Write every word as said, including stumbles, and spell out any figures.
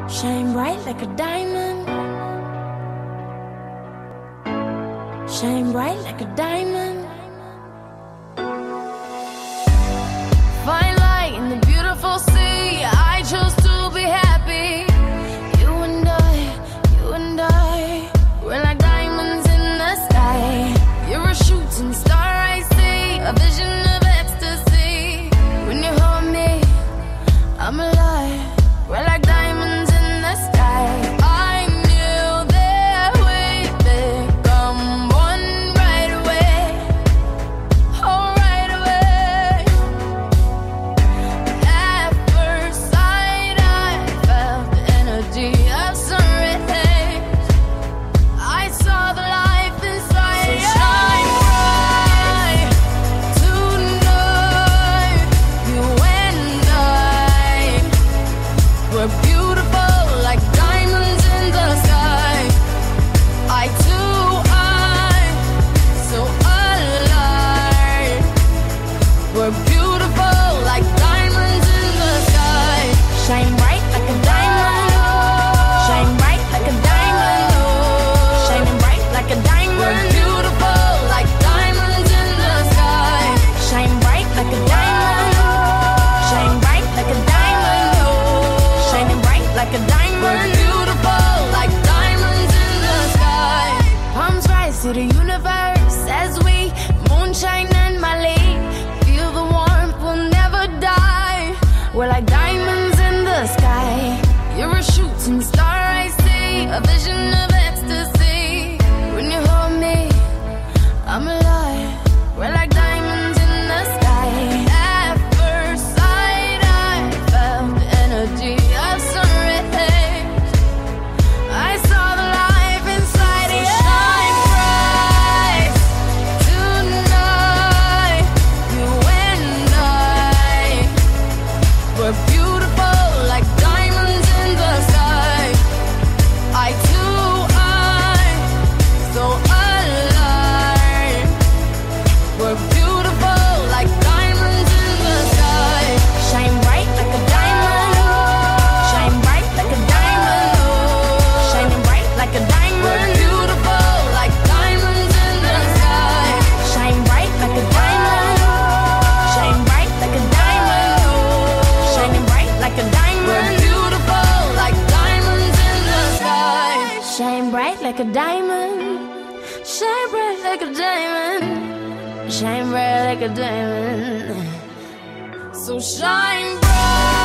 Shine bright like a diamond. Shine bright like a diamond. Fine light in the beautiful sea. I chose to be happy. You and I, you and I, we're like diamonds in the sky. You're a shooting star, I see, a vision of ecstasy. When you hold me, I'm alive. We're like diamonds in the sky. I knew that we'd become one right away. Oh, right away. At first sight, I felt the energy of sun rays. I saw the life inside you. So shine bright tonight. You and I, we're beautiful like diamonds in the sky. I too, I, so alive. We're beautiful like diamonds in the sky. Shine bright like a diamond. Shine bright like a diamond. Shining bright like a diamond. We're beautiful like diamonds in the sky. Shine bright like a diamond. Shine bright like a diamond. Shining bright like a diamond. We're beautiful like diamonds in the sky. Palms rise to the universe as we moonshine and Mali. Feel the warmth, we'll never die. We're like diamonds in the sky. You're a shooting star, I see, a vision of ecstasy. When you hold me, I'm alive. We're like diamonds in the sky. At first sight, I felt the energy of sun rays. I saw the life inside you. Shine bright tonight. You and I, we're beautiful like diamonds in the sky. I too, I, so alive. We're beautiful like diamonds in the sky. Shine bright like a diamond. Shine bright like a diamond. Shining bright like a diamond. We're beautiful like diamonds in the sky. Shine bright like a diamond. Shine bright like a diamond. Shining bright like a diamond. We're beautiful like diamonds in the sky. Shine bright like a diamond. Shine bright like a diamond. Shine bright like a diamond. So shine bright.